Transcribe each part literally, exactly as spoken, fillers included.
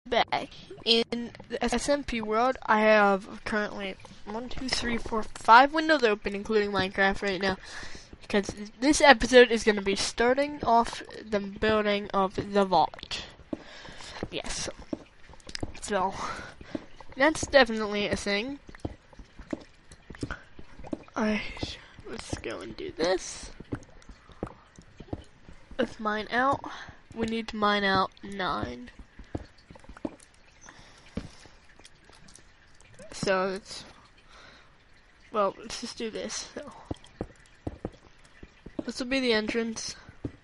back. In the S M P world, I have currently one, two, three, four, five windows open, including Minecraft right now. Because this episode is going to be starting off the building of the vault. Yes. So, that's definitely a thing. Alright, let's go and do this. Let's mine out. We need to mine out nine. So, it's, well, let's just do this. So, this will be the entrance.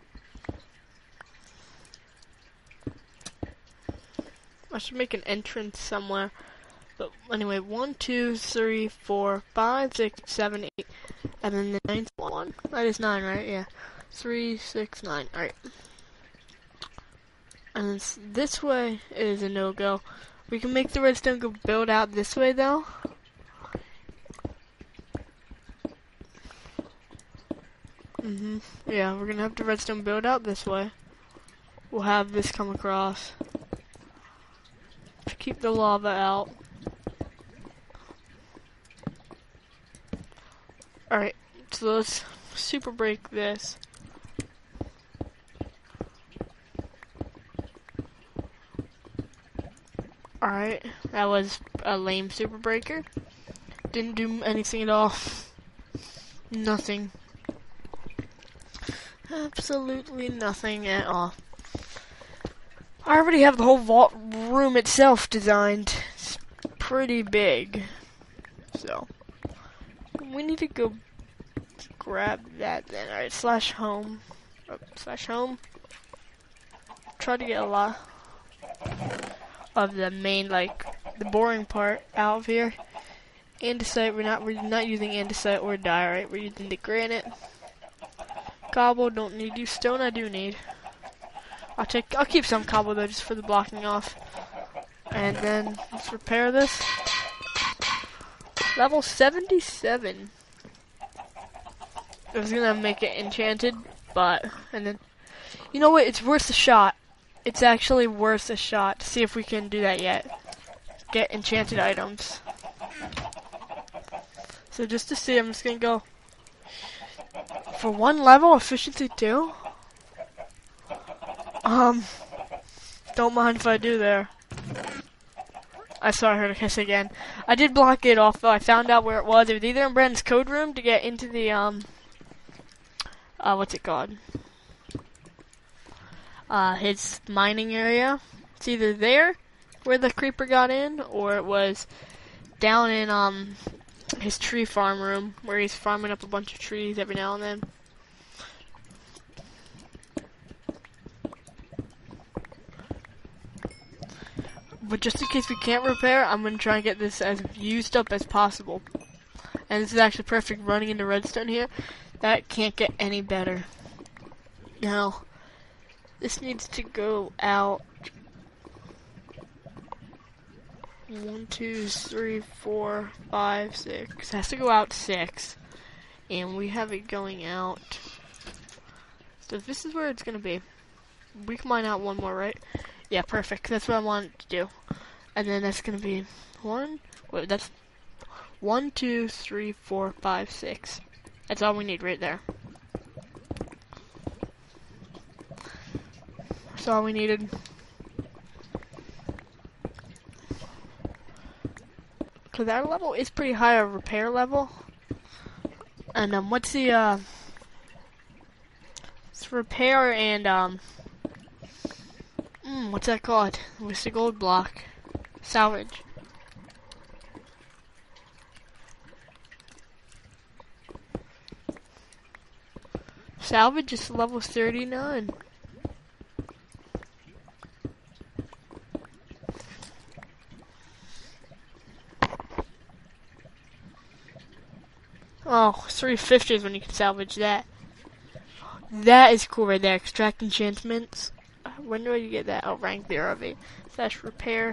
I should make an entrance somewhere. But anyway, one, two, three, four, five, six, seven, eight, and then the ninth one. That is nine, right? Yeah. Three, six, nine. Alright. And this, this way is a no-go. We can make the redstone go build out this way, though. Mm-hmm. Yeah, we're gonna have the redstone build out this way. We'll have this come across to keep the lava out. Alright, so let's super break this. Alright, that was a lame super breaker. Didn't do anything at all. Nothing. Absolutely nothing at all. I already have the whole vault room itself designed. It's pretty big. So, we need to go grab that then. Alright, slash home. Oh, slash home. Try to get a lot of the main, like, the boring part out of here. Andesite, we're not we're not using andesite or diorite, we're using the granite. Cobble, don't need you. Stone, I do need. I'll take I'll keep some cobble though, just for the blocking off. And then let's repair this. Level seventy-seven. I was gonna make it enchanted, but and then you know what, it's worth a shot. It's actually worth a shot to see if we can do that yet. Get enchanted items. So just to see, I'm just gonna go for one level, efficiency two. Um, don't mind if I do there. I saw I heard a kiss again. I did block it off though. I found out where it was. It was either in Brandon's code room to get into the um, uh, what's it called? Uh, his mining area. It's either there where the creeper got in, or it was down in um his tree farm room where he's farming up a bunch of trees every now and then. But just in case we can't repair, I'm gonna try and get this as used up as possible. And this is actually perfect running into redstone here. That can't get any better. Now, this needs to go out one, two, three, four, five, six. It has to go out six. And we have it going out. So this is where it's gonna be. We can mine out one more, right? Yeah, perfect. That's what I wanted to do. And then that's gonna be one. Wait, that's one, two, three, four, five, six. That's all we need right there. That's all we needed. Cause our level is pretty high, a repair level. And um, what's the uh? It's repair and um. Mm, what's that called? What's the gold block? Salvage. Salvage is level thirty-nine. Oh, three fifty is when you can salvage that. That is cool right there. Extract enchantments. When do you get that? Oh, rank zero of eight. Slash repair.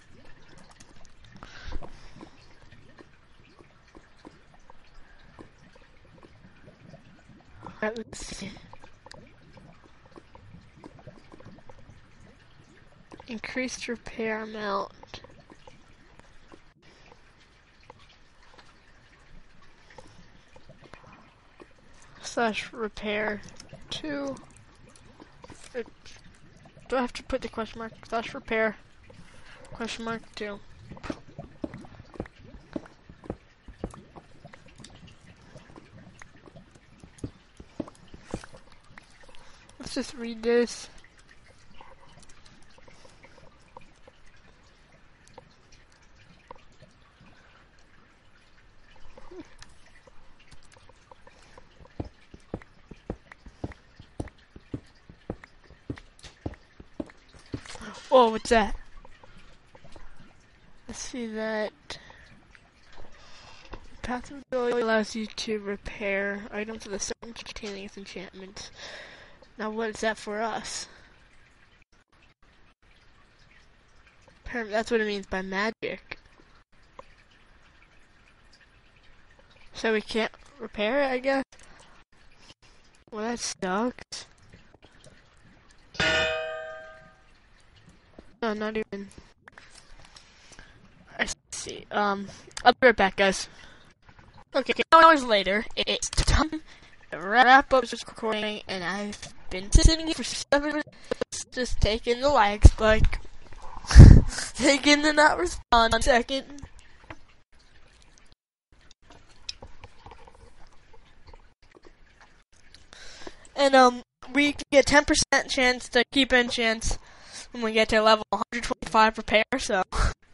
Alright, let's see. Increased repair amount. Slash repair two. It, do I have to put the question mark? Slash repair question mark two. Let's just read this. Oh, what's that? Let's see that. Path of Ability allows you to repair items with a certain containing its enchantments. Now, what is that for us? Apparently, that's what it means by magic. So we can't repair it, I guess? Well, that sucks. No, not even. I see. Um, I'll be right back, guys. Okay, hours later, it's time to wrap up this recording, and I've been sitting here for seven minutes just taking the lag spike. Taking the not respond one second. And, um, we get ten percent chance to keep in chance when we get to level one hundred twenty-five repair, so.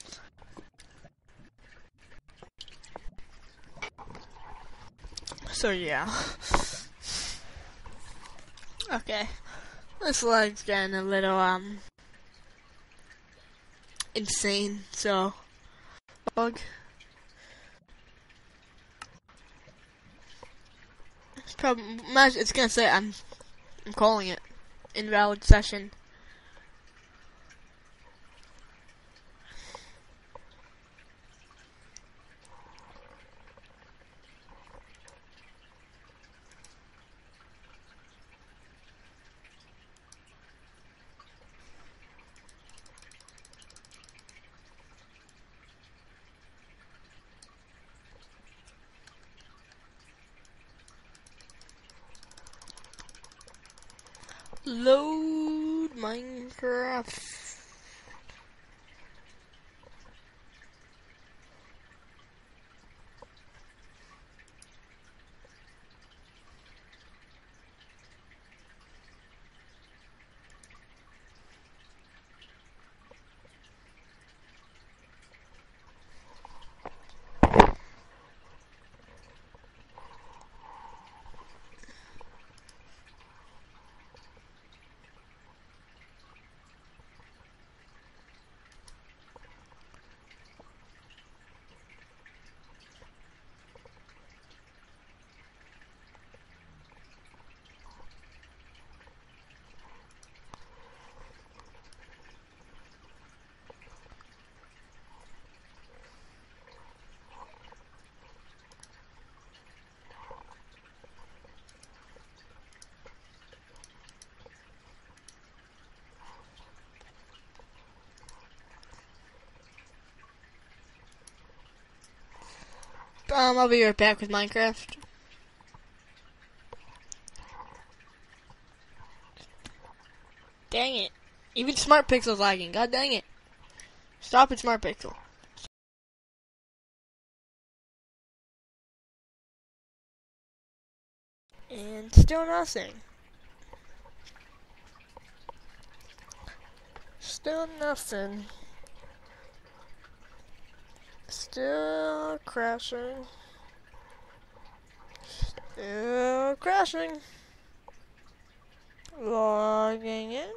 So, yeah. Okay. This lag's getting a little, um, insane, so. Bug. It's probably, it's gonna say I'm, I'm calling it invalid session. Load Minecraft. Um, I'll be right back with Minecraft. Dang it. Even Smart Pixel's lagging. God dang it. Stop it, Smart Pixel. And still nothing. Still nothing. Still crashing. Still crashing. Logging in.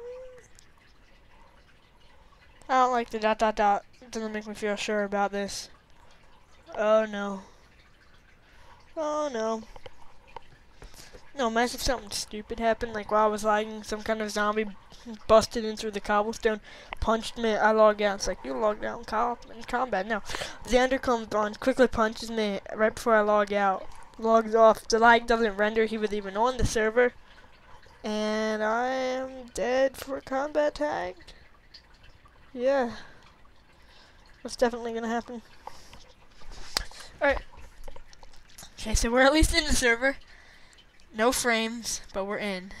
I don't like the dot dot dot. It doesn't make me feel sure about this. Oh no. Oh no. No, imagine if something stupid happened, like while I was lagging, some kind of zombie busted in through the cobblestone, punched me, I log out. It's like, you logged out in, co in combat. No. Xander comes on, quickly punches me right before I log out. Logs off. The lag doesn't render he was even on the server. And I am dead for combat tagged. Yeah. That's definitely gonna happen. Alright. Okay, so we're at least in the server. No frames, but we're in.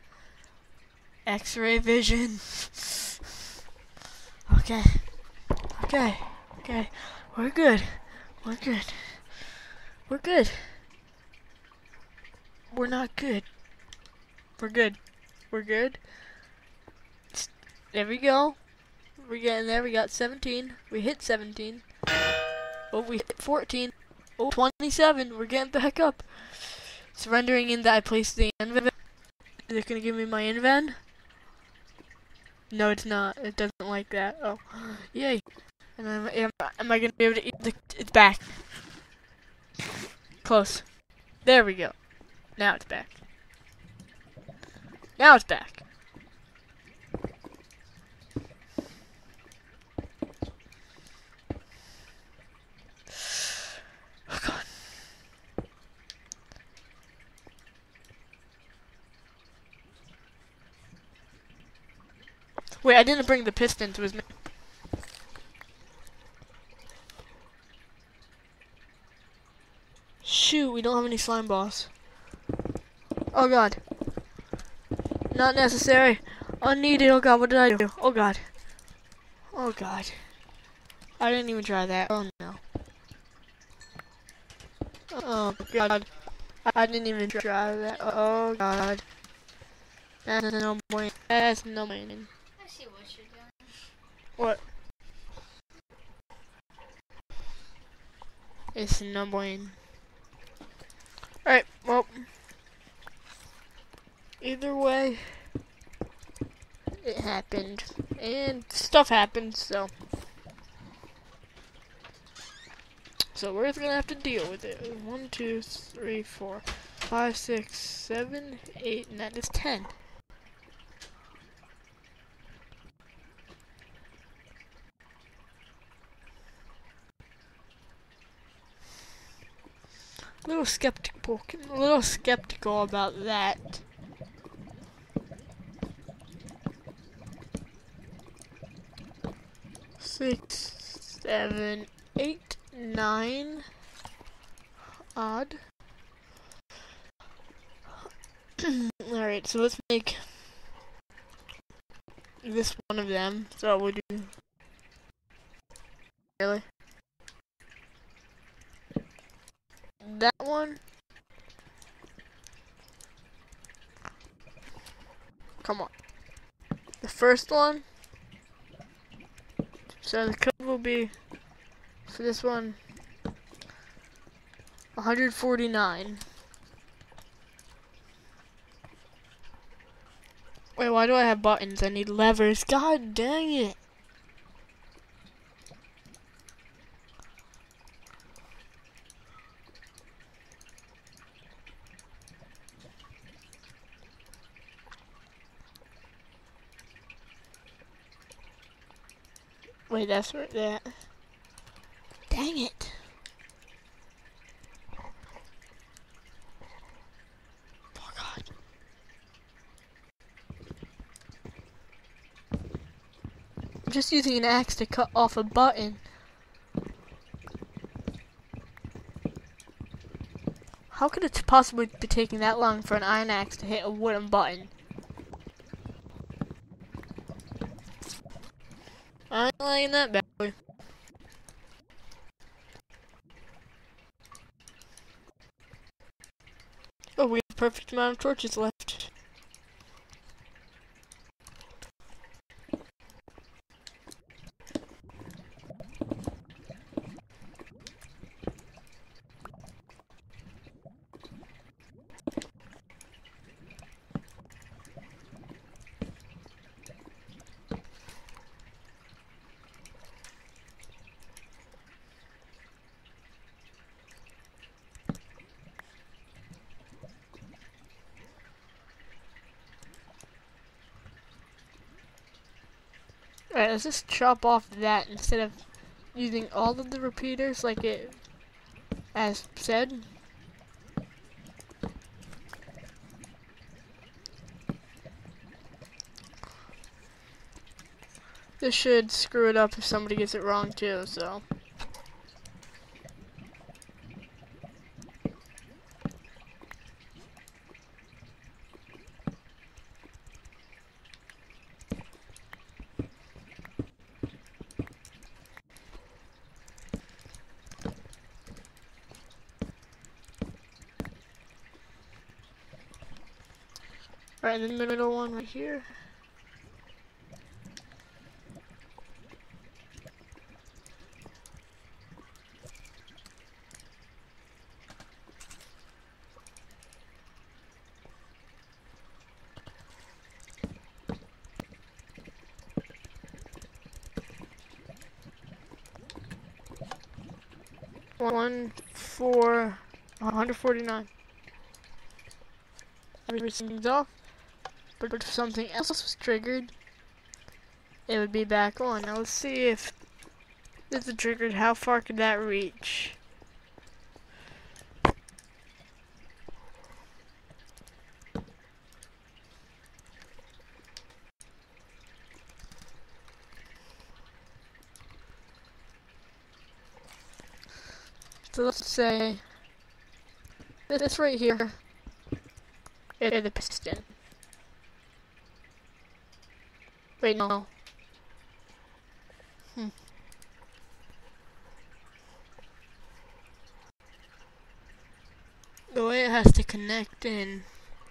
X-ray vision. Okay. Okay. Okay. We're good. We're good. We're good. We're not good. We're good. We're good. There we go. We're getting there. We got seventeen. We hit seventeen. Oh, we hit fourteen. Oh, twenty-seven. We're getting back up. Surrendering in that I placed the inven. Is it gonna give me my inven? No, it's not. It doesn't like that. Oh, yay! And am, am, am I gonna be able to eat the? It's back. Close. There we go. Now it's back. Now it's back. Oh God. Wait, I didn't bring the piston to his. Shoot, we don't have any slime balls. Oh God. Not necessary. Unneeded. Oh God, what did I do? Oh God. Oh God. I didn't even try that. Oh no. Oh God. I didn't even try that. Oh God. That's no point. That's no point. I see what you're doing. What? It's no point. Alright, well. Either way, it happened. And stuff happened, so. So we're gonna have to deal with it. One, two, three, four, five, six, seven, eight, and that is ten. A little skeptical, a little skeptical about that. Six, seven, eight, nine. Odd. Alright, so let's make this one of them. So we'll do. Really? That one? Come on. The first one. So the code will be for this one one hundred forty-nine. Wait, why do I have buttons? I need levers. God dang it. Wait, that's right there. Dang it. Oh God. I'm just using an axe to cut off a button. How could it possibly be taking that long for an iron axe to hit a wooden button? I ain't liking that bad boy. Oh, we have a perfect amount of torches left. Alright, let's just chop off that instead of using all of the repeaters like it as said. This should screw it up if somebody gets it wrong too, so. Right in the middle one right here. One, four, one hundred forty-nine. Everything's off. But if something else was triggered, it would be back on. Now let's see if this is triggered. How far could that reach? So let's say this right here is the piston. Wait, no. Hmm. The way it has to connect in.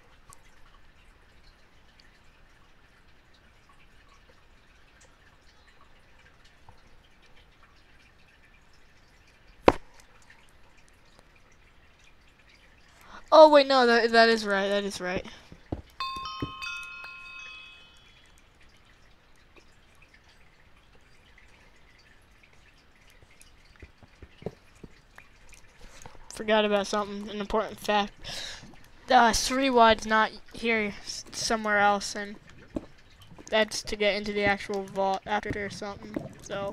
Oh wait, no, that that is right. That is right. Forgot about something, an important fact. Uh, three wide's not here, somewhere else, and that's to get into the actual vault after or something. So.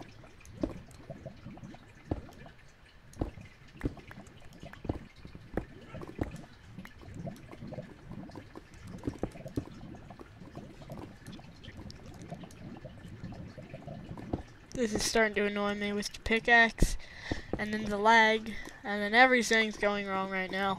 This is starting to annoy me with the pickaxe, and then the lag, and then everything's going wrong right now.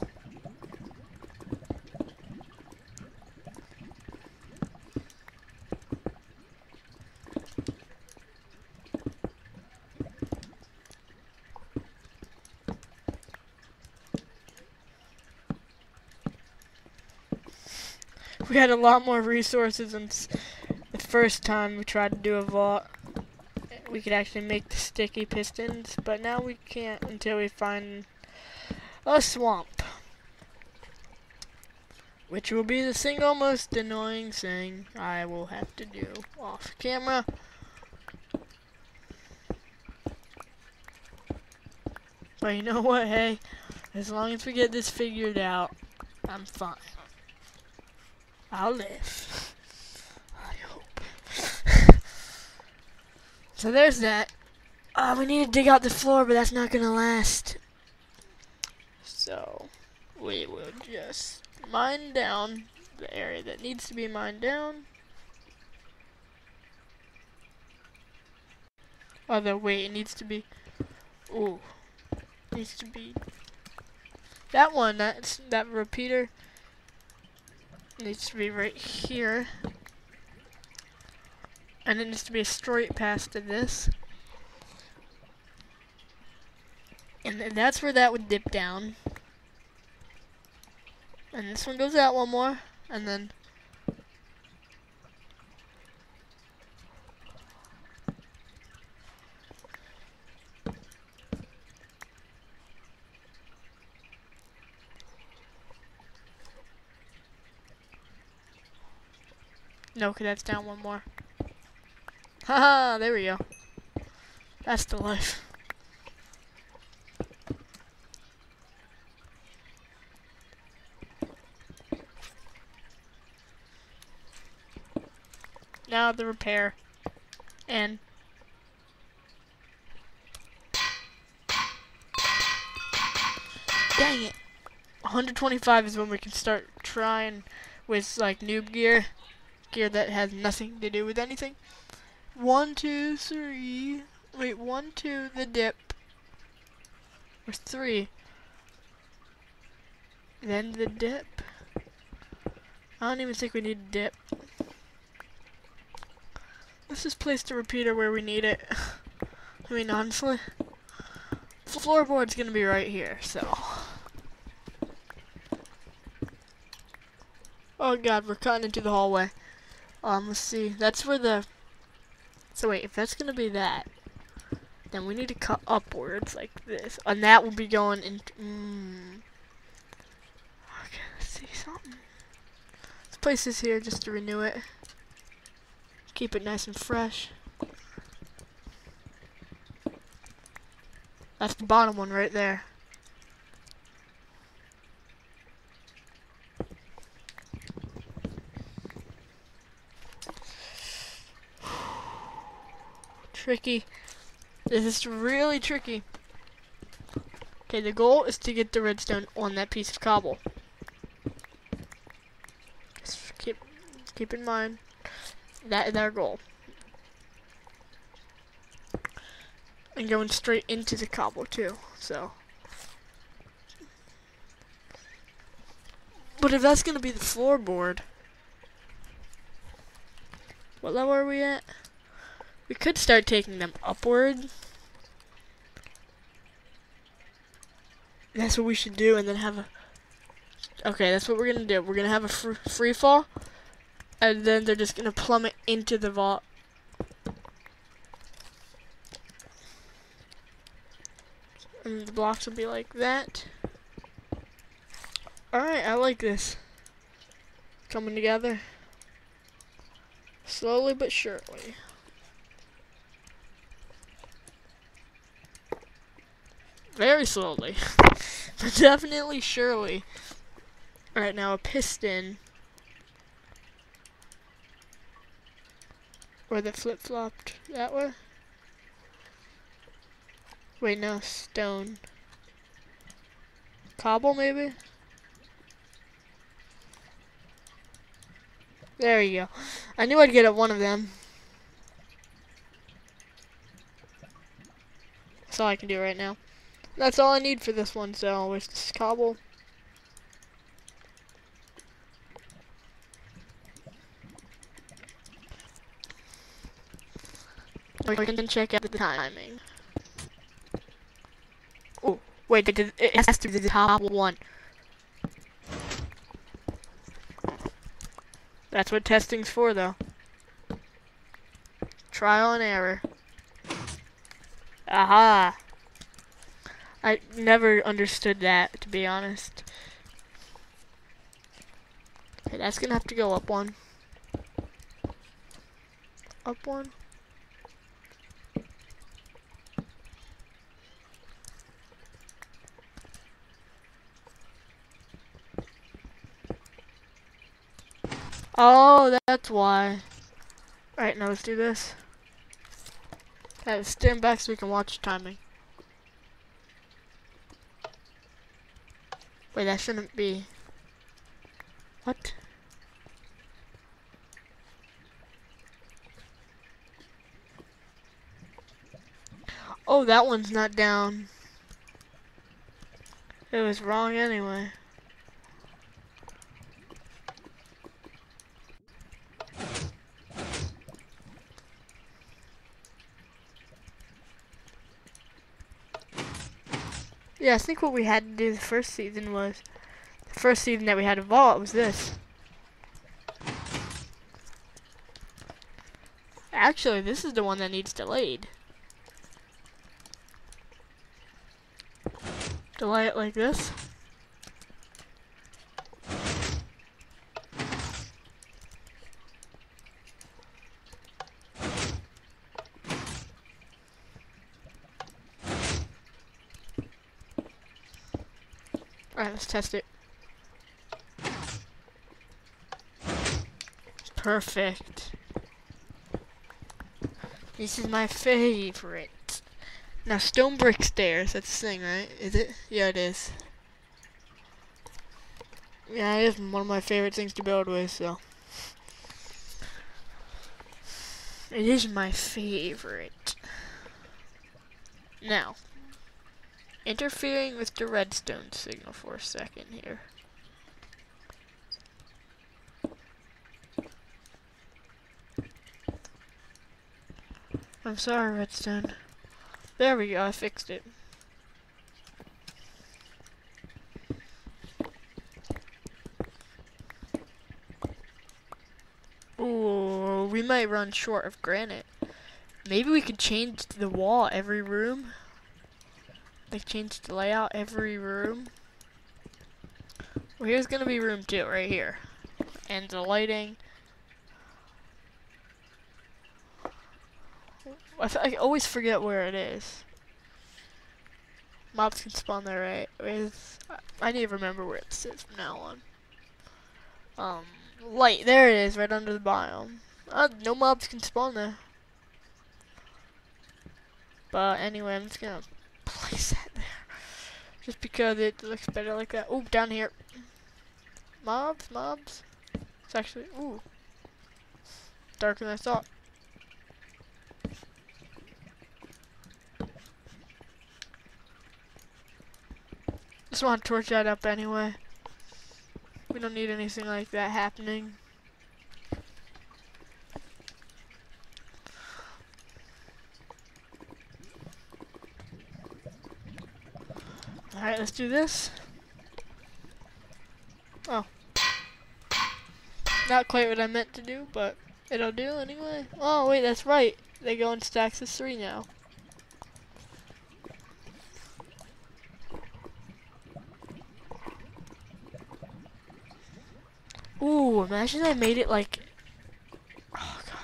We had a lot more resources than the first time we tried to do a vault. We could actually make the sticky pistons, but now we can't until we find a swamp. Which will be the single most annoying thing I will have to do off camera. But you know what, hey, as long as we get this figured out, I'm fine. I'll live. I hope. So there's that. Uh, we need to dig out the floor, but that's not gonna last. So we will just mine down the area that needs to be mined down. Although wait, it needs to be. Ooh, needs to be that one. That's that repeater needs to be right here. And it needs to be a straight pass to this. And then that's where that would dip down. And this one goes out one more. And then no, cause that's down one more. Haha, there we go. That's the life. Now the repair. And dang it. one hundred twenty-five is when we can start trying with like noob gear. Gear that has nothing to do with anything. One, two, three. Wait, one, two, the dip. Or three. Then the dip. I don't even think we need a dip. Let's just place the repeater where we need it. I mean, honestly, the floorboard's gonna be right here, so. Oh god, we're cutting into the hallway. Um, let's see. That's where the. So wait, if that's gonna be that, then we need to cut upwards like this, and that will be going in. Mm. Okay, let's see something. Let's place this here just to renew it. Keep it nice and fresh. That's the bottom one right there. Tricky. This is really tricky. Okay, the goal is to get the redstone on that piece of cobble. Just keep keep in mind that is our goal. And going straight into the cobble too. So, but if that's gonna be the floorboard, what level are we at? We could start taking them upward. That's what we should do, and then have a. Okay, that's what we're gonna do. We're gonna have a fr free fall, and then they're just gonna plummet into the vault. And the blocks will be like that. Alright, I like this. Coming together. Slowly but surely. Very slowly. But definitely surely. Alright, now a piston. Or that flip-flopped that way. Wait, no, stone. Cobble, maybe? There you go. I knew I'd get at one of them. That's all I can do right now. That's all I need for this one, so where's this cobble? We can check out the timing. Oh, wait, it, it has to be the top one. That's what testing's for, though. Trial and error. Aha! I never understood that, to be honest. Okay, that's gonna have to go up one. Up one. Oh, that's why. Alright, now let's do this. Okay, stand back so we can watch the timing. Wait, that shouldn't be. What? Oh, that one's not down. It was wrong anyway. Yeah, I think what we had to do the first season was, the first season that we had a vault was this. Actually, this is the one that needs delayed. Delay it like this. Alright, let's test it. Perfect. This is my favorite. Now, stone brick stairs, that's the thing, right? Is it? Yeah, it is. Yeah, it is one of my favorite things to build with, so. It is my favorite. Now, interfering with the redstone signal for a second here. I'm sorry, redstone. There we go, I fixed it. Ooh, we might run short of granite. Maybe we could change the wall every room. Like change the layout every room. Well, here's gonna be room two right here. And the lighting. I, f I always forget where it is. Mobs can spawn there, right? With I need to remember where it sits from now on. Um, light. There it is, right under the biome. Uh, no mobs can spawn there. But anyway, I'm just gonna place that there. Just because it looks better like that. Ooh, down here. Mobs, mobs. It's actually, ooh, darker than I thought. Just want to torch that up anyway. We don't need anything like that happening. Alright, let's do this. Oh. Not quite what I meant to do, but it'll do anyway. Oh, wait, that's right. They go in stacks of three now. Ooh, imagine I made it like... Oh, God.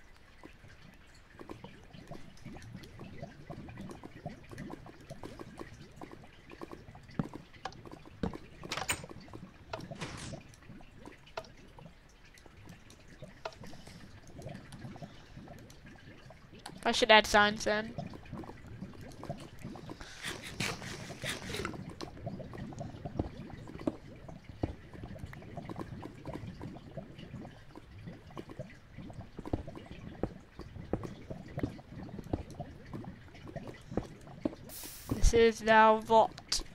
I should add signs then. This is now vault.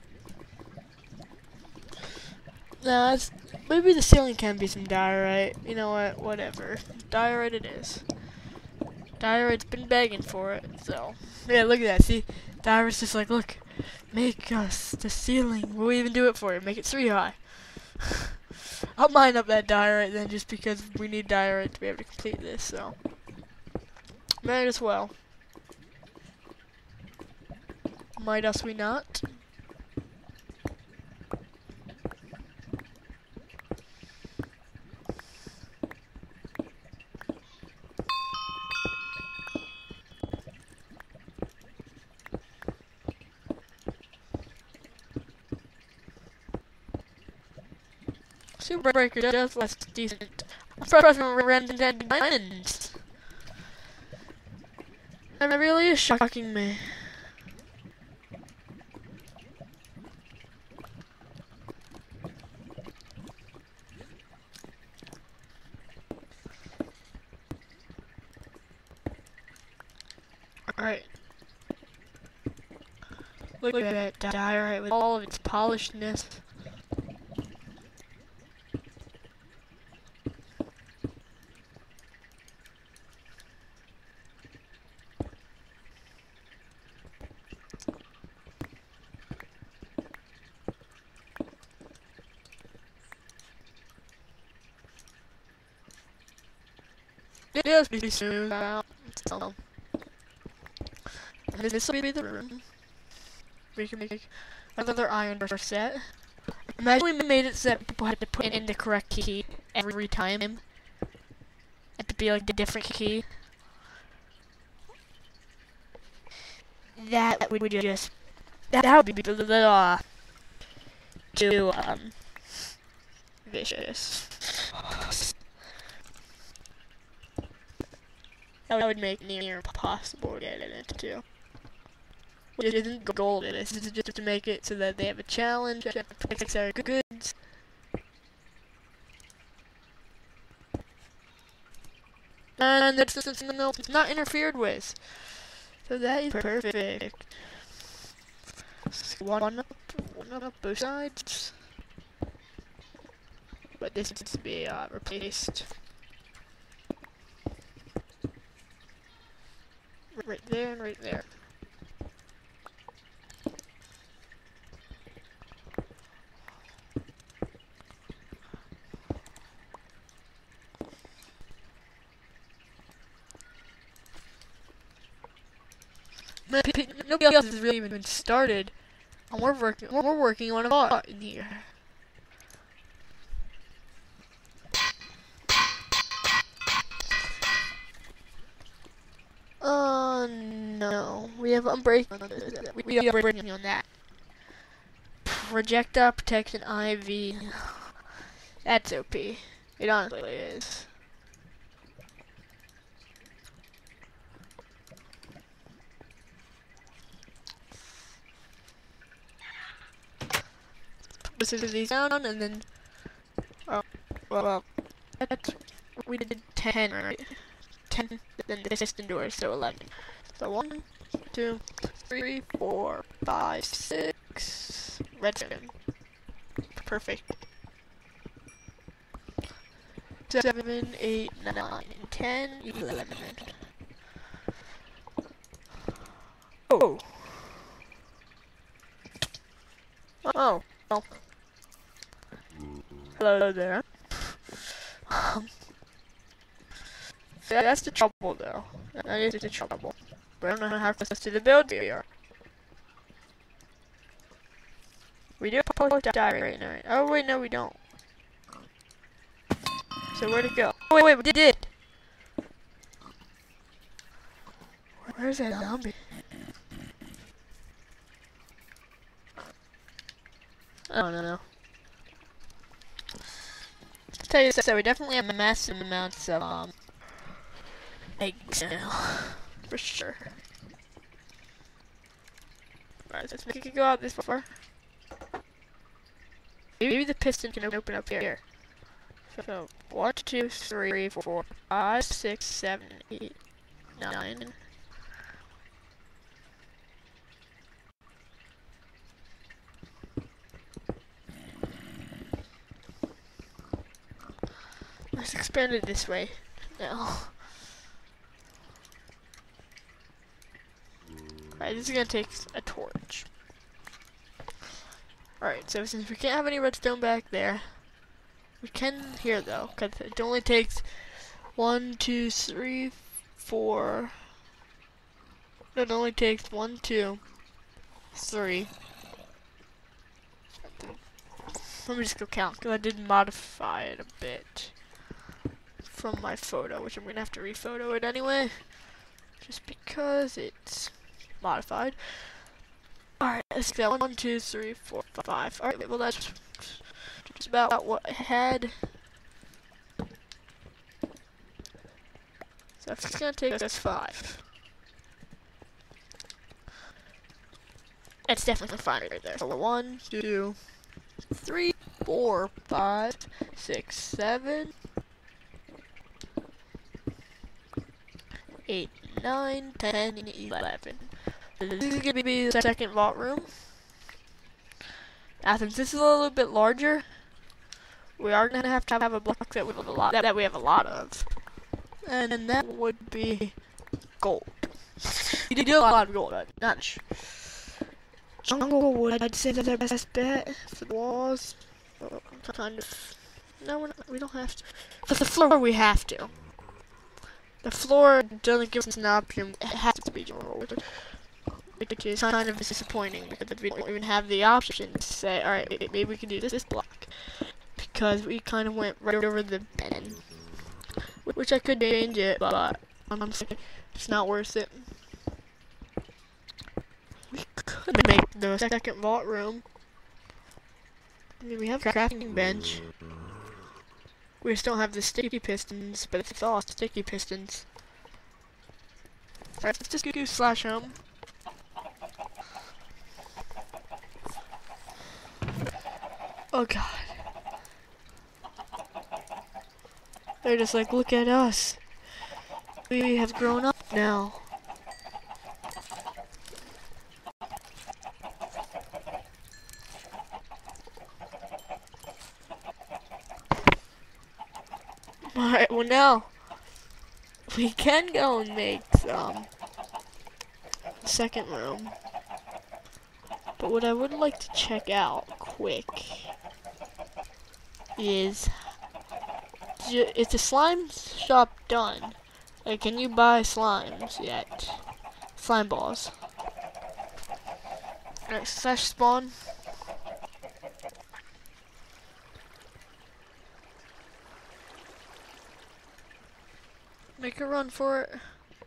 Nah, it's, maybe the ceiling can be some diorite. You know what? Whatever. Diorite it is. Diorite's been begging for it, so yeah. Look at that. See, Diorite's just like, look, make us the ceiling. We'll even do it for you. Make it three high. I'll mine up that diorite then, just because we need diorite to be able to complete this. So might as well. Might as we not? Super Breaker just less decent. From random dead diamonds. That really is shocking me. Alright. Look at that diorite with all of its polishedness. Yes, be soon out. So, and this will be the room. We can make another iron door set. Imagine we made it so that people had to put in the correct key every time. And to be like the different key. That would just, that would be a little, uh, too, um, vicious. That would make near impossible to get it into. Which isn't the goal of this. This is just to make it so that they have a challenge and protects their goods. And that's, that's, no, it's not interfered with. So that is perfect. So one up, one up both sides. But this needs to be uh, replaced. Right there and right there. Nobody else has really even started, and we're working. We're working on a lot in here. Uh, no, we have unbreaking. We we are working on that. Projectile protection I V. That's O P. It honestly is. This is these down, and then oh, well, that's, we did ten, right? ten, then the piston doors, so eleven. So one, two, three, four, five, six. Redstone. Perfect. Seven, eight, nine, ten, eleven. Oh. Oh. Oh. Hello there. Um, that's the trouble, though. That is the trouble. But I don't know how close to the build we are. We do probably die right now. Oh wait, no, we don't. So where'd it go? Oh wait, wait, we did. Where's that zombie? I don't know. Let's tell you so we definitely have massive amounts of um eggs now. For sure. Alright, let's make it go out this far. Maybe the piston can open up here. So one, two, three, four, five, six, seven, eight, nine. Let's expand it this way now. Alright, this is gonna take a torch. Alright, so since we can't have any redstone back there, we can here though, because it only takes one, two, three, four. No, it only takes one, two, three. Let me just go count, because I did modify it a bit from my photo, which I'm gonna have to rephoto it anyway, just because it's modified. Alright, let's go. One, two, three, four, five. Alright, well that's just about what I had. So it's gonna take us five. It's definitely fine right there. So one, two, three, four, five, six, seven, eight, nine, ten, eleven. This is gonna be the second vault room. Now, since this is a little bit larger, we are gonna have to have a block that we have a lot that we have a lot of, and that would be gold. You do a lot of gold, not sure. Jungle wood, I'd say that's our best bet for the walls. Oh, kind of. No, we're not, we don't have to. For the floor, we have to. The floor doesn't give us an option. It has to be jungle wood. Which is kind of disappointing because we don't even have the option to say, alright, maybe we can do this, this block. Because we kind of went right over the bend. Which I could change it, but I'm sorry, it's not worth it. We could make the second vault room. I mean, we have a crafting bench. We just don't have the sticky pistons, but it's all sticky pistons. Alright, let's just go slash home. Oh god. They're just like, look at us. We have grown up now. Alright, well now, we can go and make some second room. But what I would like to check out quick is, is the slime shop done? Like, can you buy slimes yet? Slime balls. Alright, slash spawn. Make a run for it.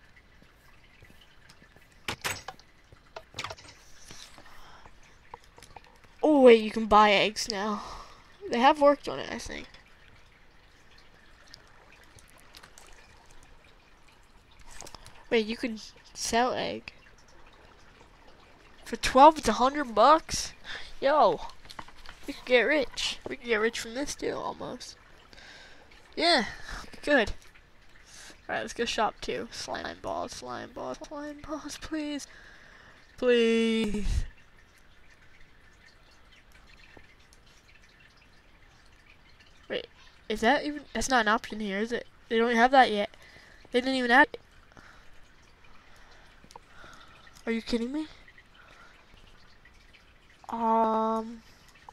Oh wait, you can buy eggs now. They have worked on it, I think. Wait, you can sell egg. For twelve, it's a hundred bucks? Yo, we could get rich. We could get rich from this too, almost. Yeah, good. Alright, let's go shop two. Slime balls, slime balls, slime balls, please. Please. Wait, is that even, that's not an option here, is it? They don't have that yet. They didn't even add it. Are you kidding me? Um,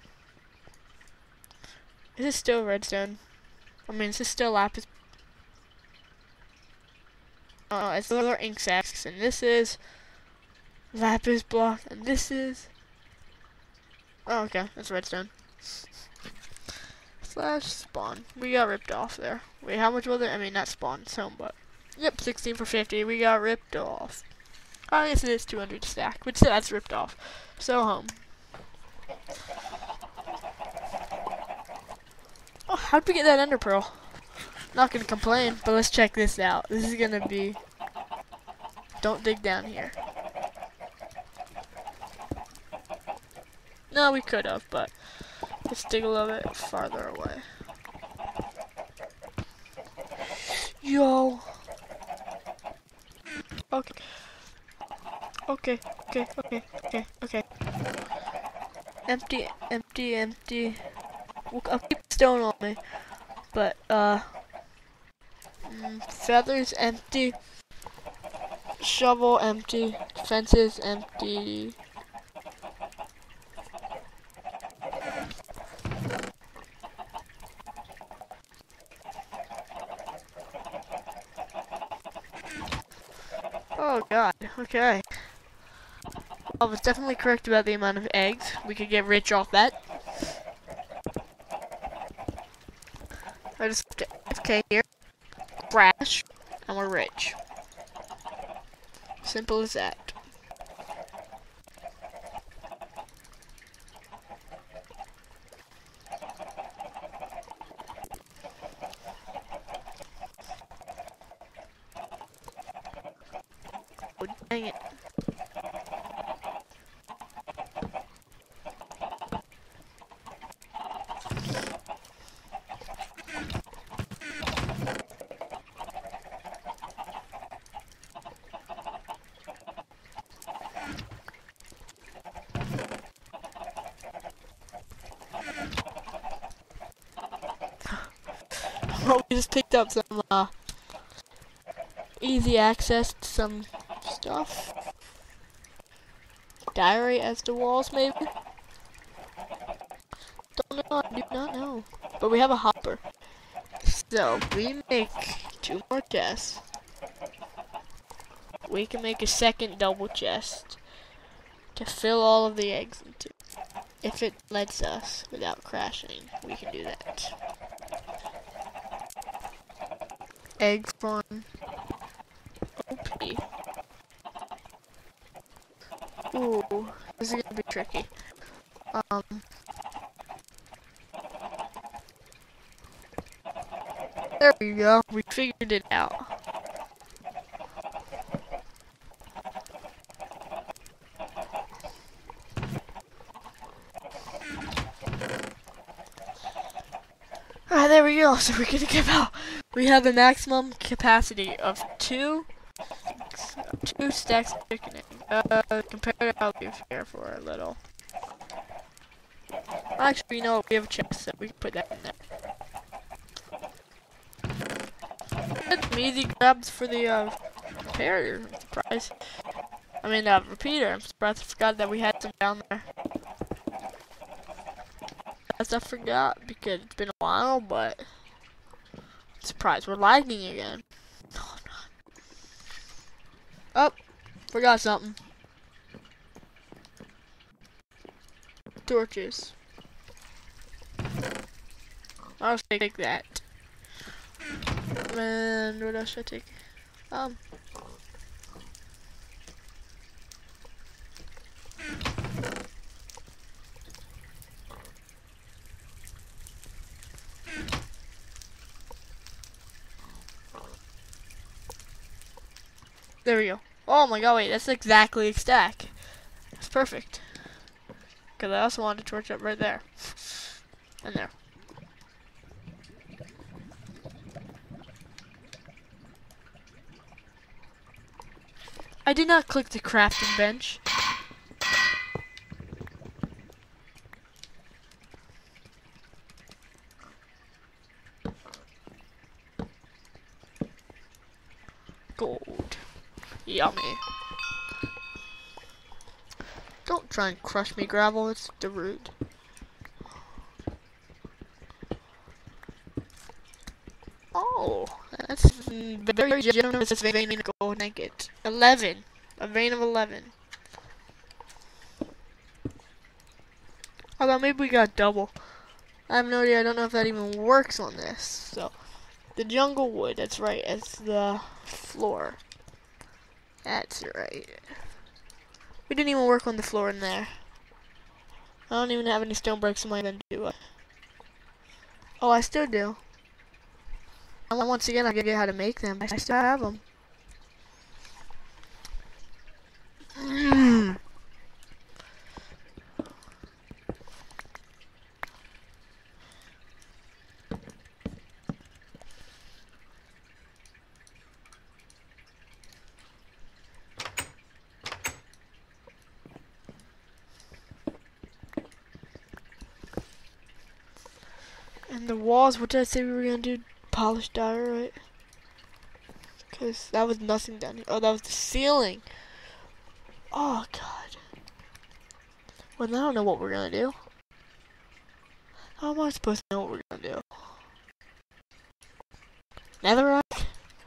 is this still redstone? I mean, is this still lapis? Uh, it's other ink sacks, and this is lapis block, and this is. Oh, okay, that's redstone. Slash spawn. We got ripped off there. Wait, how much was it? I mean, not spawn, it's home, but. Yep, sixteen for fifty. We got ripped off. I guess it is two hundred stack, but still, that's ripped off. So, home. Oh, how'd we get that ender pearl? Not gonna complain, but let's check this out. This is gonna be. Don't dig down here. No, we could have, but let's dig a little bit farther away. Yo. Okay. Okay, okay, okay, okay, okay. Empty, empty, empty. We'll, I'll keep stone on me. But, uh... Mm, feathers empty. Shovel empty. Fences empty. Oh god, okay. I was definitely correct about the amount of eggs. We could get rich off that. I just okay here. Crash, and we're rich. Simple as that. Oh, dang it. Well, we just picked up some uh, easy access to some stuff. Diary as the walls, maybe? Don't know, I do not know. But we have a hopper. So, we make two more chests. We can make a second double chest to fill all of the eggs into. If it lets us without crashing, we can do that. Egg farm. O P. Ooh, this is gonna be tricky. Um. There we go. We figured it out. Alright, there we go. So we're gonna give out. We have a maximum capacity of two, two stacks of chicken eggs. Uh, compared to how we leave here for a little. Actually, you know what? We have a chest, so we can put that in there. It's easy grabs for the uh, repair. I'm surprised. I mean, uh, repeater. I'm surprised I forgot that we had some down there. As I forgot because it's been a while, but I'm surprised we're lagging again. Oh, no. Oh, forgot something. Torches. I'll take that. And what else should I take? Um. There we go. Oh my god, wait, that's exactly a stack. That's perfect. Because I also wanted to torch up right there. And there. I did not click the crafting bench. Gold. Yummy. Don't try and crush me, gravel. It's the rude. Oh, that's very generous vein of gold nugget. Eleven. A vein of eleven. Although maybe we got double. I have no idea. I don't know if that even works on this. So, the jungle wood. That's right. It's the floor. That's right. We didn't even work on the floor in there. I don't even have any stone bricks in my inventory, do I? Oh, I still do. And once again, I forget how to make them. I still have them. Mm. And the walls, what did I say we were gonna do? Polished diorite? Because that was nothing down here. Oh, that was the ceiling. Oh, God. Well, I don't know what we're gonna do. How am I supposed to know what we're gonna do? Netherrack? I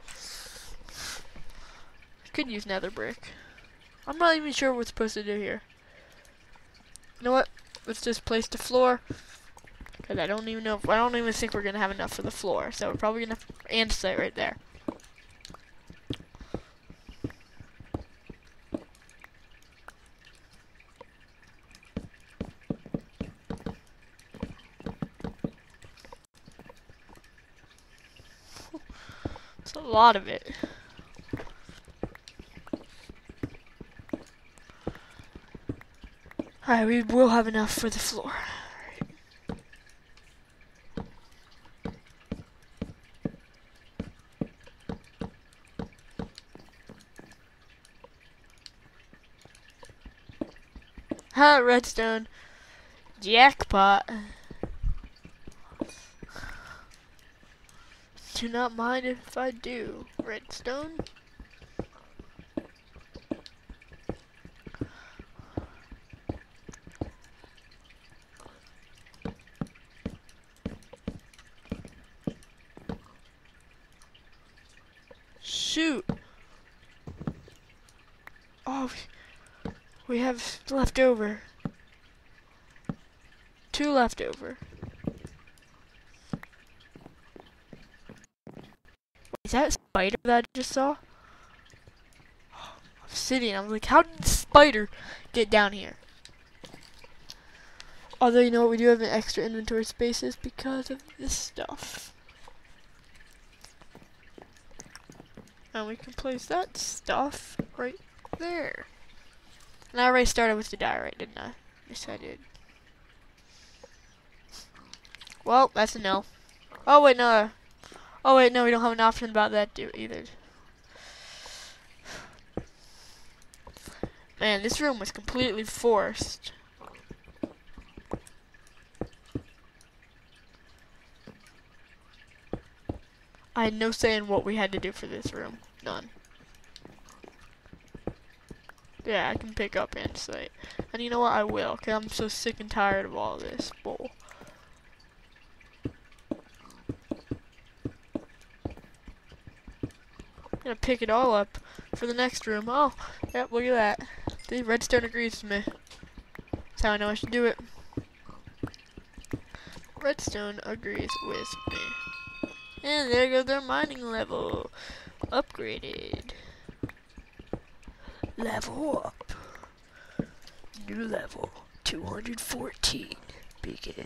could use nether brick. I'm not even sure what we're supposed to do here. You know what? Let's just place the floor. Because I don't even know if, I don't even think we're gonna have enough for the floor. So we're probably gonna have andesite right there. It's a lot of it. Alright, we will have enough for the floor. Ha, redstone. Jackpot. Do not mind if I do. Redstone. Shoot. Oh, we, we have left over. Two left over. Is that a spider that I just saw? Obsidian. I was like, how did the spider get down here? Although, you know what, we do have an extra inventory spaces because of this stuff. And we can place that stuff right there. And I already started with the diorite, didn't I? Yes, I did. Well, that's a no. Oh, wait, no. Oh, wait, no, we don't have an option about that do either. Man, this room was completely forced. I had no say in what we had to do for this room. None. Yeah, I can pick up insight. And you know what? I will, because I'm so sick and tired of all this bull. I'm gonna pick it all up for the next room. Oh, yep, look at that. The redstone agrees with me. That's how I know I should do it. Redstone agrees with me. And there goes our mining level. Upgraded. Level up. New level. two hundred fourteen. Begin.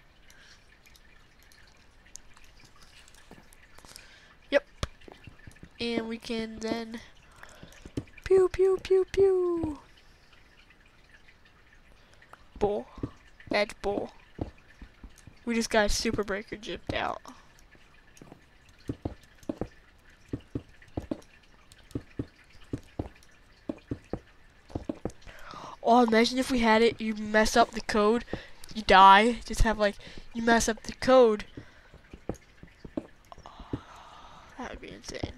Yep. And we can then pew pew pew pew. Bull. That's bull. We just got a super breaker gypped out. Oh, imagine if we had it, you mess up the code, you die, just have like, you mess up the code. Oh, that would be insane.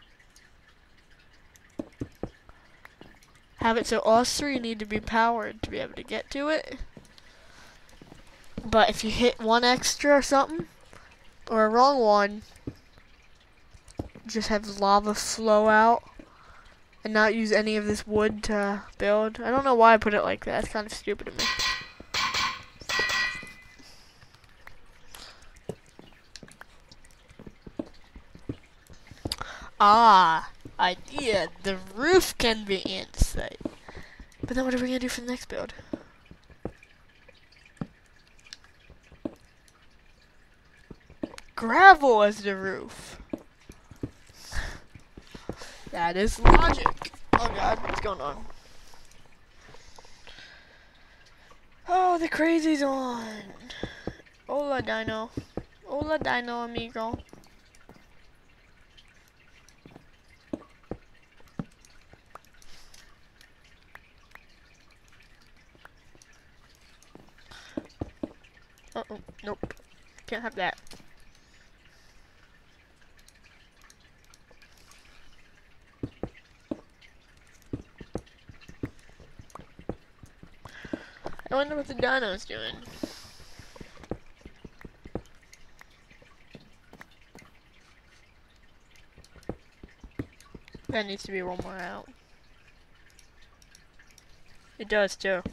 Have it so us three need to be powered to be able to get to it. But if you hit one extra or something, or a wrong one, just have lava flow out. And not use any of this wood to build. I don't know why I put it like that. It's kind of stupid of me. Ah, idea. The roof can be insight. But then what are we gonna do for the next build? Gravel as the roof. That is logic. Oh god, what's going on? Oh, the crazy's on. Hola, Dino. Hola, Dino, amigo. Uh-oh, nope. Can't have that. I wonder what the dino's doing. That needs to be one more out. It does too.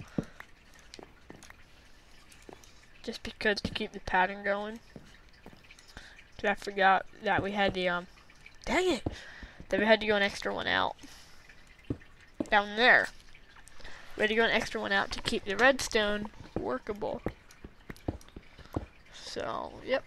Just because to keep the pattern going. Cause I forgot that we had the um dang it! That we had to go an extra one out. Down there. We had to go an extra one out to keep the redstone workable. So, yep.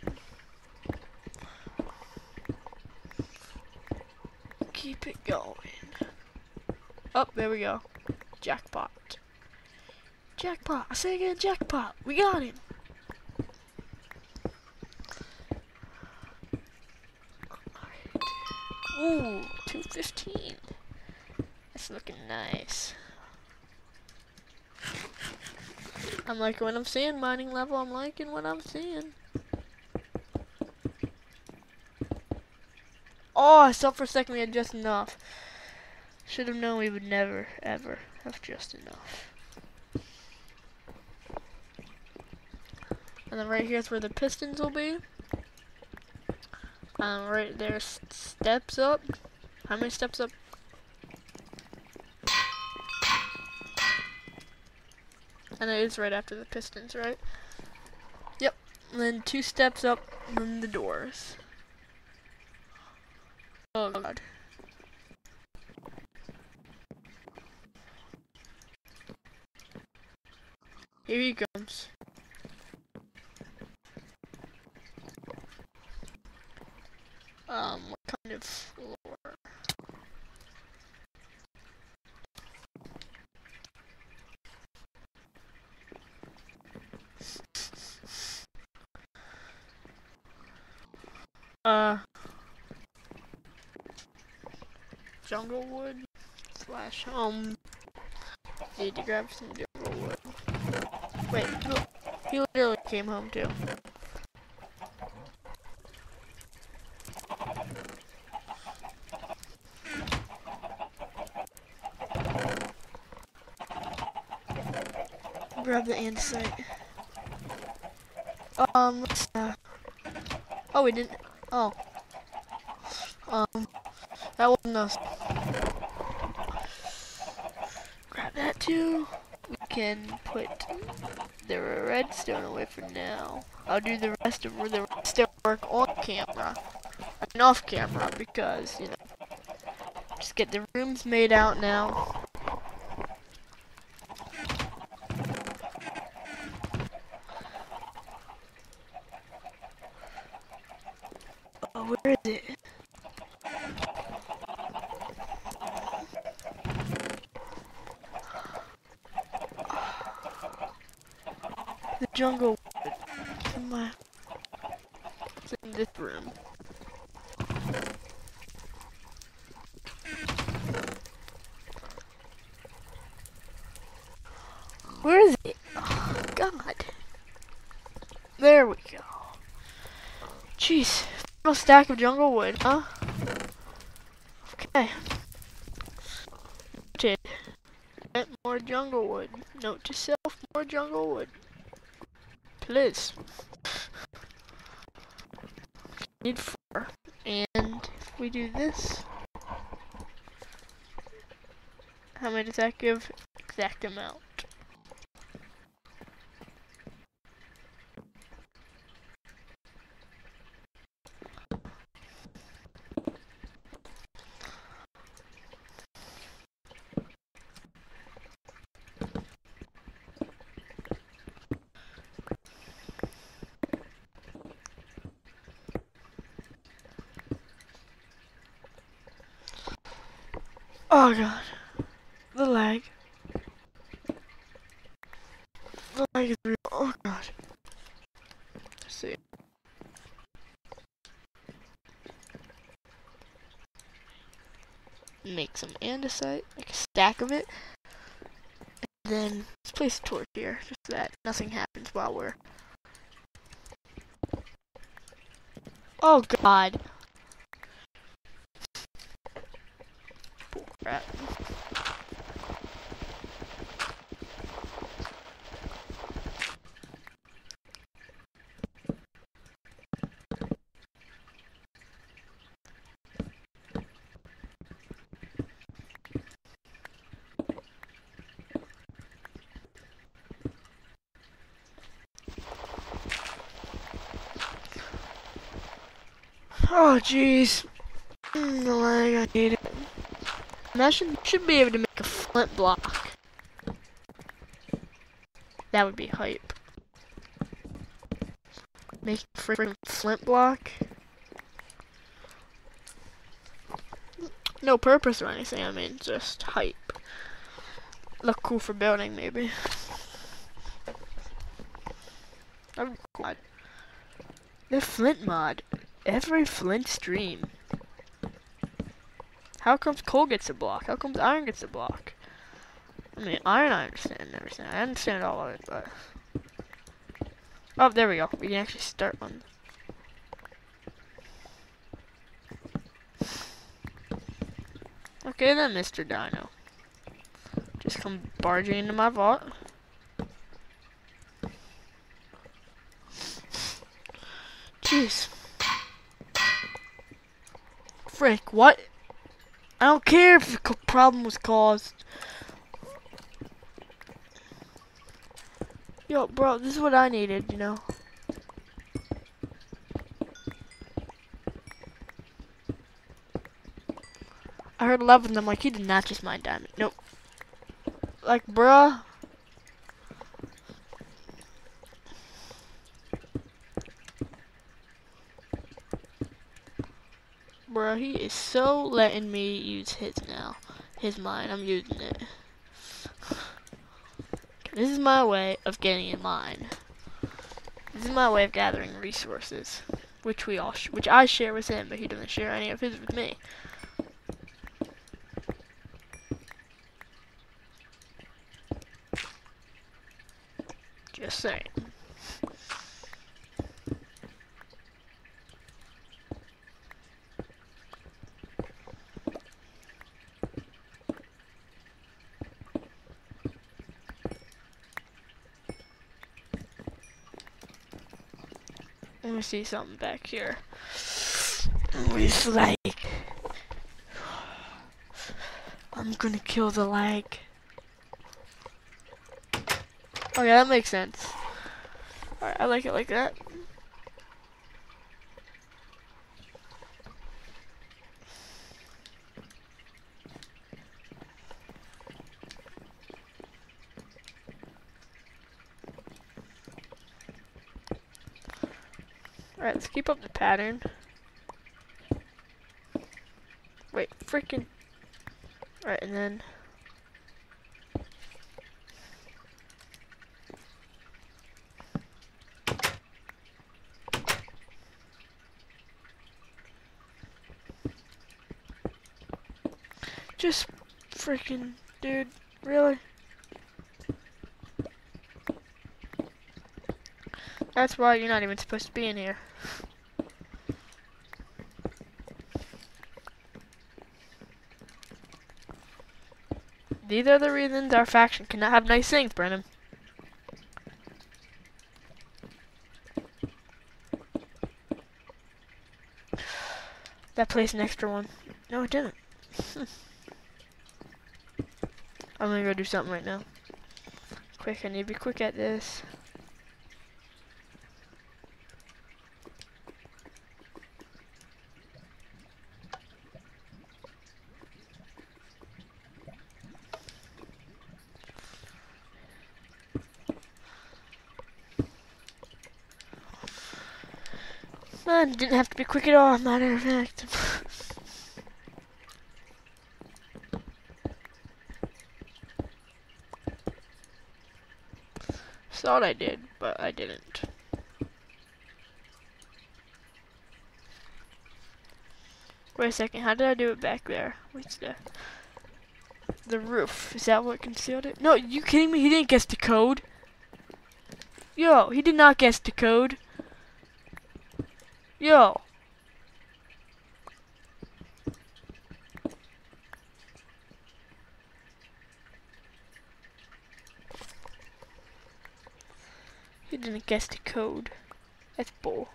Keep it going. Oh, there we go. Jackpot. Jackpot. I say again, jackpot. We got him. Ooh, two fifteen. That's looking nice. I'm liking what I'm seeing, mining level. I'm liking what I'm seeing. Oh, I thought for a second we had just enough. Should have known we would never, ever have just enough. And then right here's where the pistons will be. Um, right there, steps up. How many steps up? And it is right after the pistons, right? Yep. And then two steps up, and then the doors. Oh god. Here he comes. Um, what kind of floor? Uh, jungle wood slash home. Need to grab some jungle wood. Wait, look, he literally came home too. Grab the andesite. Um, let's, uh, oh, we didn't, oh, um, that wasn't us. Grab that too. We can put the redstone away for now. I'll do the rest of the redstone work on camera and off camera because, you know, just get the rooms made out now. Oh, where is it? The jungle wood. It's in my, it's in this room. Where is it? Oh, God. There we go. Jeez. Final stack of jungle wood, huh? Okay. Noted. Get more jungle wood. Note to self, more jungle wood. Please. Need four. And if we do this, how many does that give? Exact amount. Oh God, the lag. The lag is real. Oh God. Let's see. Make some andesite, make a stack of it, and then let's place a torch here, just so that nothing happens while we're. Oh God. Bull crap. Oh jeez. Mm, the lag, I hate it. And I should, should be able to make a flint block. That would be hype. Make a freaking flint block. No purpose or anything, I mean, just hype. Look cool for building, maybe. That would be cool. The flint mod. Every flint stream. How comes coal gets a block? How comes iron gets a block? I mean, iron I understand and everything. I understand all of it, but... Oh, there we go. We can actually start one. Okay then, Mister Dino. Just come barging into my vault. Jeez. Frick, what? I don't care if the problem was caused. Yo, bro, this is what I needed, you know. I heard eleven of them, like, he did not just mine diamond. Nope. Like, bruh. Bruh, he is so letting me use his now. His mine, I'm using it. This is my way of getting in line. This is my way of gathering resources, which we all, sh which I share with him, but he doesn't share any of his with me. Just saying. Let me see something back here. It's like I'm gonna kill the lag. Oh yeah, that makes sense. Alright, I like it like that. Alright, let's keep up the pattern. Wait, freaking. Alright, and then. Just freaking, dude, really? That's why you're not even supposed to be in here. These are the reasons our faction cannot have nice things, Brennan. That placed an extra one. No, it didn't. I'm gonna go do something right now. Quick, I need to be quick at this. Man, didn't have to be quick at all, matter of fact. Thought I did, but I didn't. Wait a second, how did I do it back there? What's the the roof? Is that what concealed it? No, you kidding me? He didn't guess the code. Yo, he did not guess the code. Yo. He didn't guess the code. That's bull.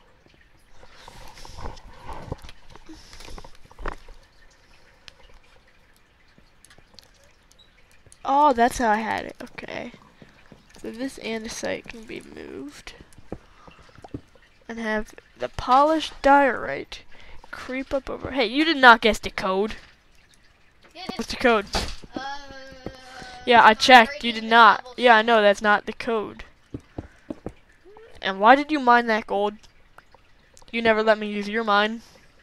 Oh, that's how I had it. Okay. So this andesite can be moved. And have the polished diorite creep up over. Hey, you did not guess the code. What's the code? Uh, Yeah, I checked. You did not. Yeah, I know that's not the code. And why did you mine that gold? You never let me use your mine.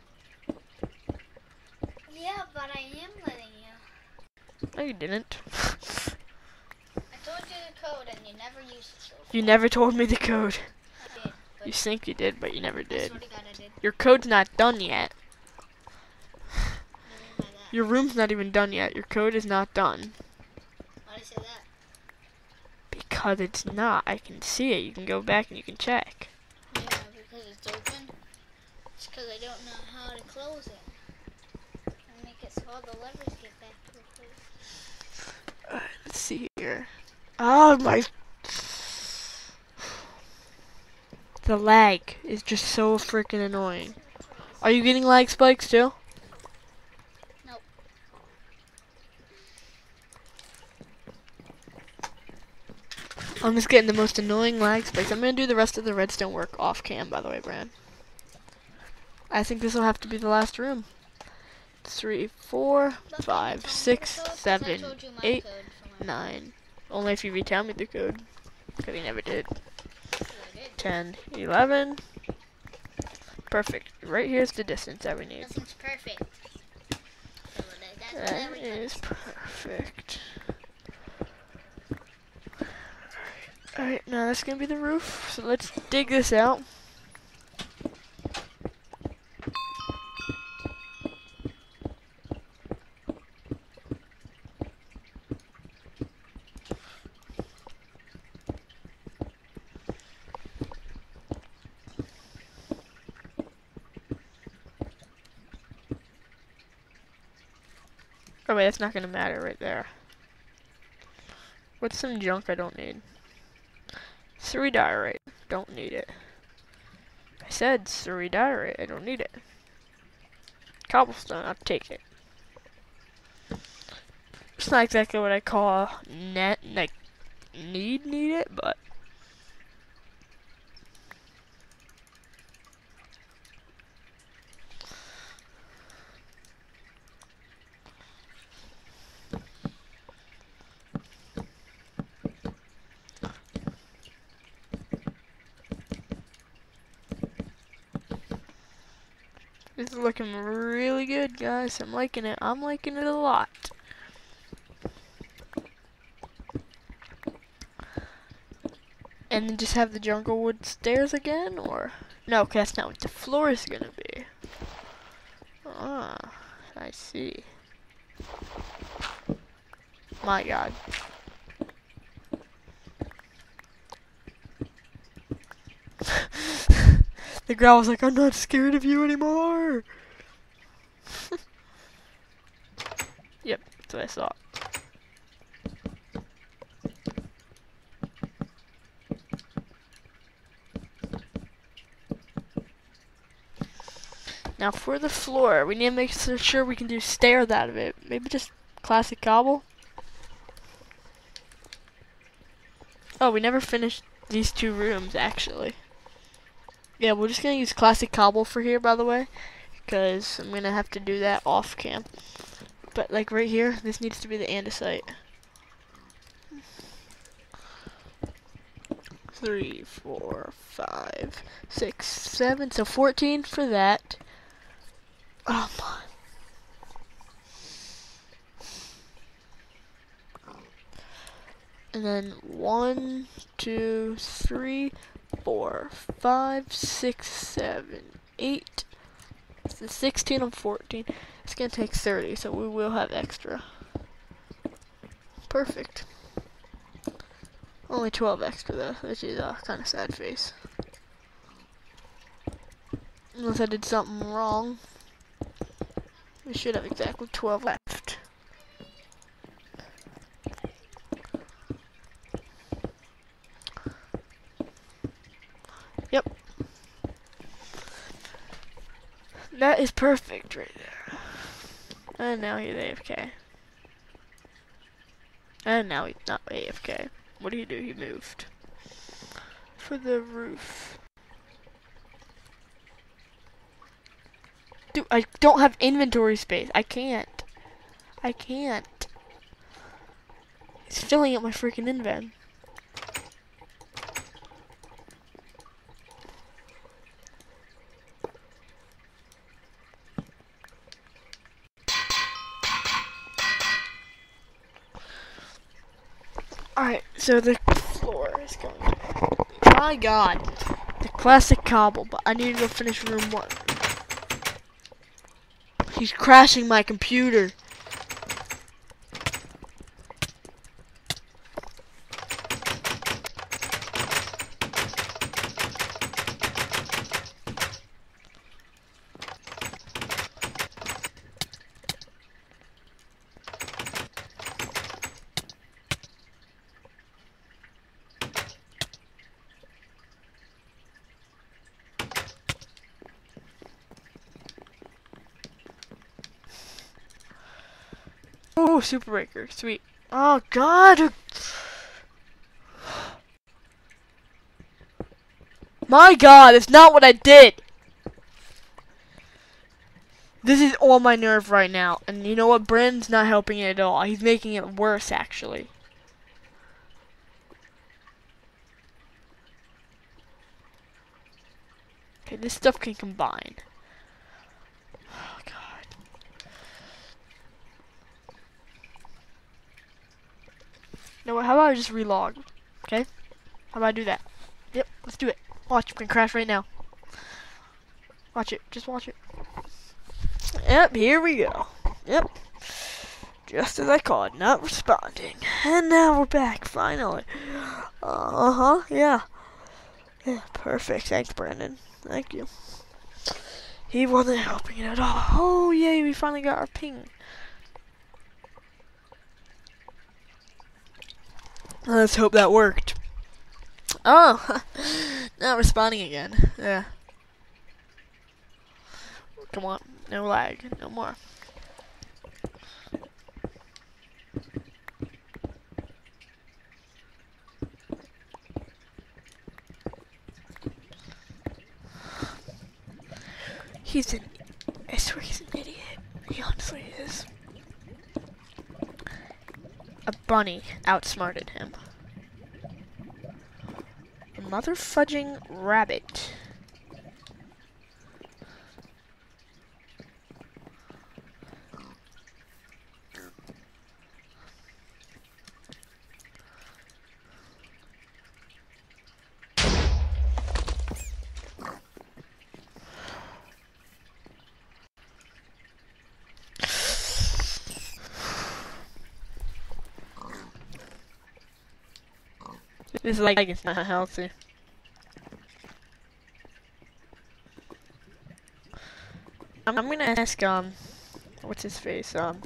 Yeah, but I am letting you. No, you didn't. I told you the code and you never used it so far. You never told me the code. I did, but You think you did, but you never I did. swear to God I did. Your code's not done yet. What do you mean by that? Your room's not even done yet. Your code is not done. Why did I say that? Because it's not. I can see it. You can go back and you can check. Yeah, because it's open. It's because I don't know how to close it. And make it so all the levers get back to the place. Uh, let's see here. Oh my. The lag is just so freaking annoying. Are you getting lag spikes too? Nope. I'm just getting the most annoying lag spikes. I'm gonna do the rest of the redstone work off cam, by the way, Brad. I think this will have to be the last room. Three, four, five, six, seven, eight, nine. Only if you retell me the code, because you never did. ten, eleven. Perfect. Right here's the distance that we need. Nothing's perfect. So that, that's That what is perfect. Alright, now that's gonna be the roof. So let's dig this out. Oh wait, that's not gonna matter right there. What's some junk I don't need? Surrey diorite. Don't need it. I said Surrey diorite. I don't need it. Cobblestone. I'll take it. It's not exactly what I call net, like need need it, but this is looking really good, guys. I'm liking it. I'm liking it a lot. And then just have the jungle wood stairs again, or no? Okay, that's not what the floor is gonna be. Ah, I see. My God. The girl was like, I'm not scared of you anymore. Yep, that's what I saw. Now for the floor, we need to make sure we can do stairs out of it. Maybe just classic cobble. Oh, we never finished these two rooms, actually. Yeah, we're just gonna use classic cobble for here, by the way, because I'm gonna have to do that off cam. But like right here, this needs to be the andesite. Three, four, five, six, seven. So fourteen for that. Oh my. And then one, two, three, four, five, six, seven, eight. So sixteen and fourteen. It's gonna take thirty, so we will have extra. Perfect. Only twelve extra though, which is a kind of sad face. Unless I did something wrong. We should have exactly twelve left. Yep. That is perfect right there. And now he's A F K. And now he's not A F K. What do you do? He moved. For the roof. Dude, I don't have inventory space. I can't. I can't. It's filling up my freaking invent. Alright, so the floor is going. My God. The classic cobble, but I need to go finish room one. He's crashing my computer. Oh, super breaker, sweet. Oh God! My God, it's not what I did. This is all my nerve right now, and you know what? Brandon's not helping it at all. He's making it worse, actually. Okay, this stuff can combine. Oh God. No, how about I just relog? Okay? How about I do that? Yep, let's do it. Watch, we can crash right now. Watch it, just watch it. Yep, here we go. Yep. Just as I called, not responding. And now we're back, finally. Uh-huh, yeah. Yeah, perfect. Thanks, Brandon. Thank you. He wasn't helping it at all. Oh, yay, we finally got our ping. Let's hope that worked. Oh, not responding again. Yeah. Come on, no lag, no more. He's an, I swear he's an idiot. He honestly is. A bunny outsmarted him. A mother fudging rabbit. This is like it's not healthy. I'm, I'm gonna ask um, what's his face um,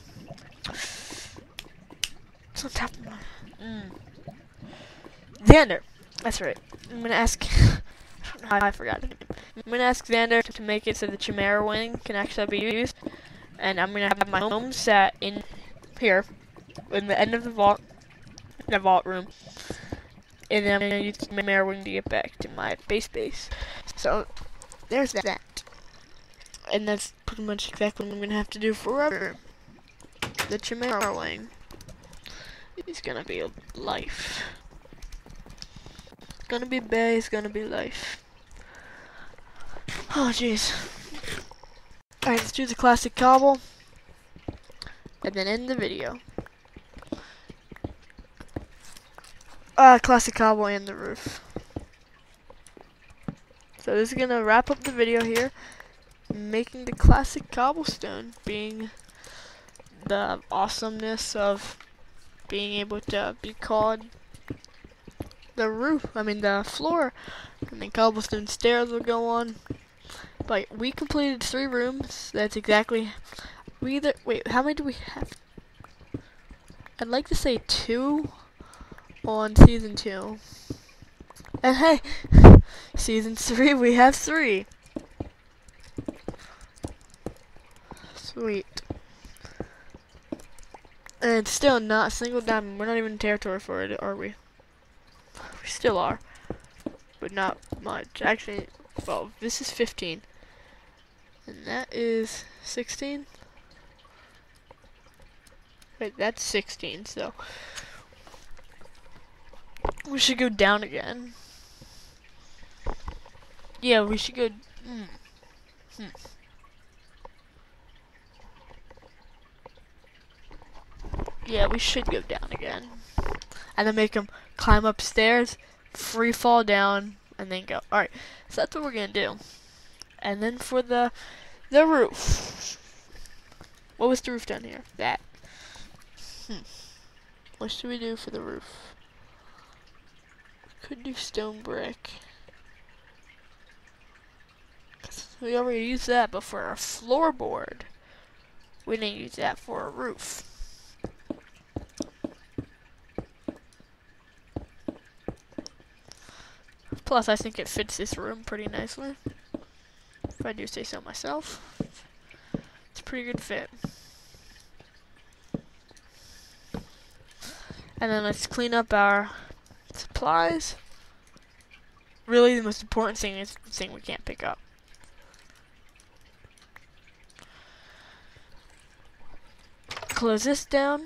it's on top of my mm. Xander. That's right. I'm gonna ask. I don't know how I forgot it. I'm gonna ask Xander to make it so the Chimera wing can actually be used, and I'm gonna have my home set in here, in the end of the vault, the vault room. And then I'm going to use the Chimera wing to get back to my base base. So, there's that. And that's pretty much exactly what I'm going to have to do forever. The Chimera wing is going to be life. It's going to be base, going to be life. Oh, jeez. Alright, let's do the classic cobble. And then end the video. Uh, classic cobble and the roof. So this is gonna wrap up the video here, making the classic cobblestone, being the awesomeness of being able to be called the roof, I mean the floor, and then cobblestone stairs will go on. But we completed three rooms. That's exactly, we either, wait, how many do we have? I'd like to say two on season two. And hey, season three, we have three. Sweet. And still not a single diamond. We're not even in territory for it, are we? We still are. But not much. Actually, well, this is fifteen. And that is sixteen. Wait, that's sixteen, so we should go down again. Yeah, we should go. Mm, hmm. Yeah, we should go down again. And then make them climb upstairs, free fall down, and then go. Alright, so that's what we're gonna do. And then for the the roof. What was the roof down here? That. Hmm. What should we do for the roof? Could do stone brick. We already used that, but for our floorboard, we didn't use that for a roof. Plus, I think it fits this room pretty nicely. If I do say so myself. It's a pretty good fit. And then let's clean up our supplies. Really, the most important thing is the thing we can't pick up. Close this down.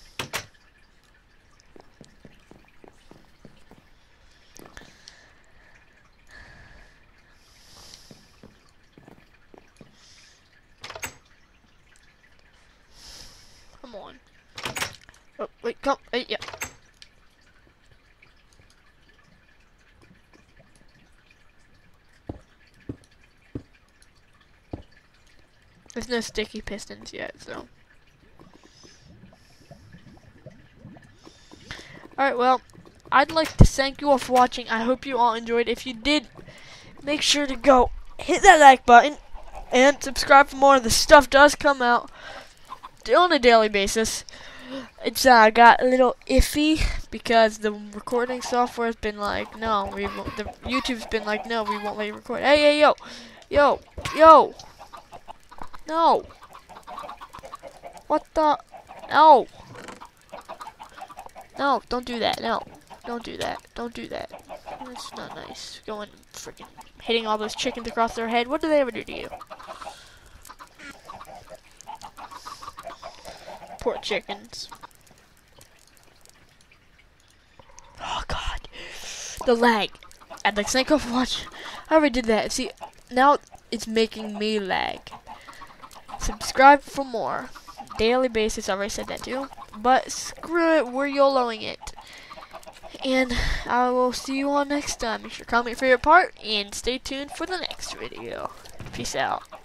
Come on. Oh, wait, come. Hey, yeah. There's no sticky pistons yet, so. Alright, well, I'd like to thank you all for watching. I hope you all enjoyed. If you did, make sure to go hit that like button and subscribe for more. The stuff does come out on a daily basis. It's uh, got a little iffy because the recording software has been like, no, we won't, the YouTube's been like, no, we won't let you record. Hey, hey, yo, yo, yo, no, what the, no, no, don't do that, no, don't do that, don't do that. That's not nice. Going freaking hitting all those chickens across their head. What do they ever do to you? Poor chickens. Oh god. The lag. And like Snake Off Watch. I already did that. See, now it's making me lag. Subscribe for more. Daily basis, I already said that too. But screw it, we're YOLOing it. And I will see you all next time. Make sure to comment your favorite part and stay tuned for the next video. Peace out.